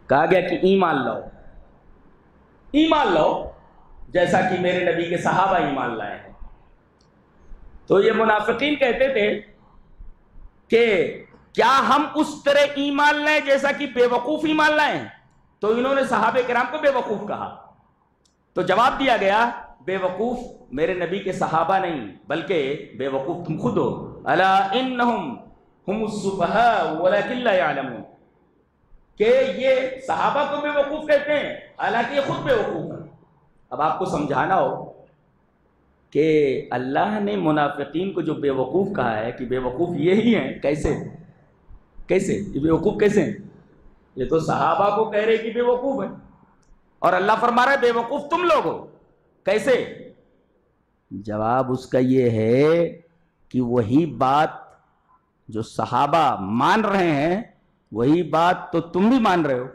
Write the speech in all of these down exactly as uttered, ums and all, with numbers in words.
کہا گیا کہ ایمان لاؤ، ایمان لاؤ جیسا کہ میرے نبی کے صحابہ ایمان لائے ہیں۔ تو یہ منافقین کہتے تھے کہ کیا ہم اس طرح ایمان لائیں جیسا کہ بے وقوف ایمان لائیں؟ تو انہوں نے صحابہ کرام کو بے وقوف کہا۔ تو جواب دیا گیا بے وقوف میرے نبی کے صحابہ نہیں بلکہ بے وقوف تم خود ہو۔ الا انہم ہم السفہاء ولکن لا یعلمون، کہ یہ صحابہ کو بے وقوف کہتے ہیں حالانکہ یہ خود بے وقوف ہیں۔ اب آپ کو سمجھانا ہو کہ اللہ نے منافقین کو جو بے وقوف کہا ہے کہ بے وقوف یہی ہیں، کیسے کیسے یہ بے وقوف کیسے ہیں؟ یہ تو صحابہ کو کہہ رہے کہ بے وقوف ہیں، اور اللہ فرما رہا ہے بے وقوف تم لوگ ہو، کیسے؟ جواب اس کا یہ ہے کہ وہی بات جو صحابہ مان رہے ہیں وہی بات تو تم بھی مان رہے ہو۔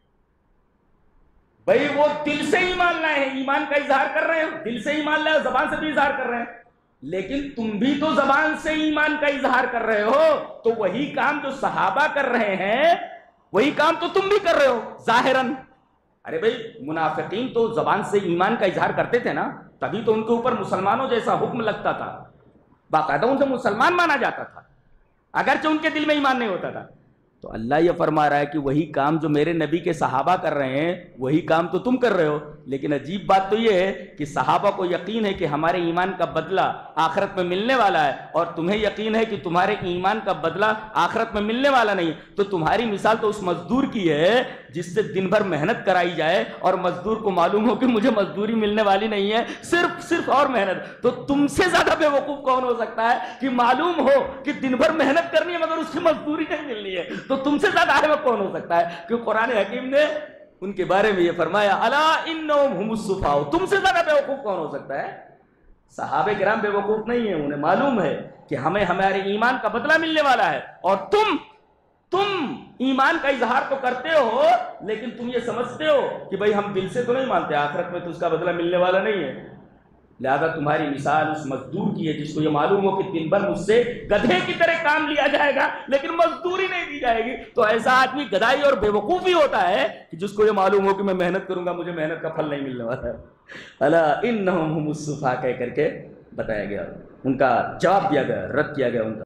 بھئی وہ دل سے ایمان لائے ہیں، ایمان کا اظہار کر رہے ہیں، دل سے ایمان لائے، زبان سے بھی اظہار کر رہے ہیں، لیکن تم بھی تو زبان سے ایمان کا اظہار کر رہے ہو، تو وہی کام جو صحابہ کر رہے ہیں وہی کام تو تم بھی کر رہے ہو ظاہراً۔ ارے بھئی منافقین تو زبان سے ایمان کا اظہار کرتے تھے نا، تبھی تو ان کے اوپر مسلمانوں جیسا حکم لگتا تھا، باقاعدہ ان سے مسلمان مانا جاتا تھا اگرچہ ان کے دل میں ایمان نہیں ہوتا تھا۔ تو اللہ یہ فرما رہا ہے کہ وہی کام جو میرے نبی کے صحابہ کر رہے ہیں وہی کام تو تم کر رہے ہو، لیکن عجیب بات تو یہ ہے کہ صحابہ کو یقین ہے کہ ہمارے ایمان کا بدلہ آخرت میں ملنے والا ہے، اور تمہیں یقین ہے کہ تمہارے ایمان کا بدلہ آخرت میں ملنے والا نہیں ہے۔ تو تمہاری مثال تو اس مزدور کی ہے جس سے دن بھر محنت کرائی جائے اور مزدور کو معلوم ہو کہ مجھے مزدوری ملنے والی نہیں ہے، صرف صرف اور محنت۔ تو تم سے زیادہ بے وقوف کون ہو سکتا ہے کہ معلوم ہو کہ دن بھر محنت کرنی ہے مگر اس کی مزدوری نہیں ملنی ہے؟ تو تم سے زیادہ احمق کون ہو سکتا ہے؟ کہ قرآن حکیم نے ان کے بارے میں یہ فرمایا الا انہم ہم السفہاء، تم سے زیادہ بے وقوف کون ہو سکتا ہے؟ صحابہ کرام بے وقوف نہیں ہیں، انہیں معلوم ہے کہ ہمیں ہمارے ایمان کا بدلہ ملنے والا ہے، اور تم تم ایمان کا اظہار تو کرتے ہو لیکن تم یہ سمجھتے ہو کہ بھئی ہم دل سے تو نہیں مانتے، آخرت میں تو اس کا بدلہ ملنے والا نہیں ہے۔ لہذا تمہاری مثال اس مزدور کی ہے جس کو یہ معلوم ہو کہ دن بھر مجھ سے گدھے کی طرح کام لیا جائے گا لیکن مزدوری نہیں دی جائے گی۔ تو ایسا آدمی گدھائی اور بے وقوفی ہوتا ہے کہ جس کو یہ معلوم ہو کہ میں محنت کروں گا مجھے محنت کا پھل نہیں ملنے والا ہے۔ الا انہم ہم السفہاء کہہ کر کے بتایا گیا، ان کا جواب دیا گیا، رد کیا گیا ان کا۔